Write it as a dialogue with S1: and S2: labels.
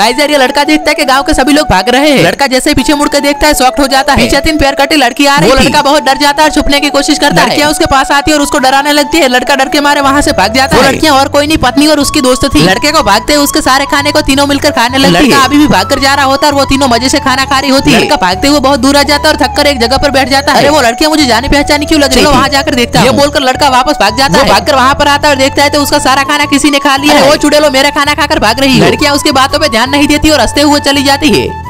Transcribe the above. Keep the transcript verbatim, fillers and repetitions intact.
S1: Guys यार ये लड़का देखता है कि गांव के सभी लोग भाग रहे हैं। लड़का जैसे पीछे मुड़कर देखता है, शॉक्ड हो जाता है। पीछे तीन पैर कटी लड़की आ रही है। वो लड़का बहुत डर जाता है और छुपने की कोशिश करता है। लड़कियां उसके पास आती है और उसको डराने लगती है। लड़का डर के मारे वहाँ से भाग जाता है। लड़कियां और कोई नहीं, पत्नी और उसकी दोस्त थी। लड़के को भागते हुए उसके सारे खाने को तीनों मिलकर खाने लगती है। लड़का अभी भी भाग कर जा रहा होता है और वो तीनों मजे से खाना खा रही होती है। लड़का भागते हुए बहुत दूर आ जाता है और थक कर एक जगह पर बैठ जाता है। अरे वो लड़कियां मुझे जानी पहचानी क्यों लग रही है, वहाँ जाकर देखता है। ये बोलकर लड़का वापस भाग जाता है। भागकर वहाँ पर आता है और देखता है तो उसका सारा खाना किसी ने खा लिया है। वो चुड़ैलो मेरा खाना खाकर भाग रही है। लड़कियां उसकी बातों पे ध्यान नहीं देती और हंसते हुए चली जाती है।